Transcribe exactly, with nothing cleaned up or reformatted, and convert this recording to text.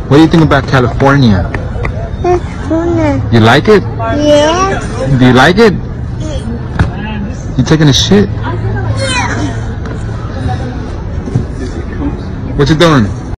What do you think about California? You like it? Yeah. Do you like it? You taking a shit? What you doing?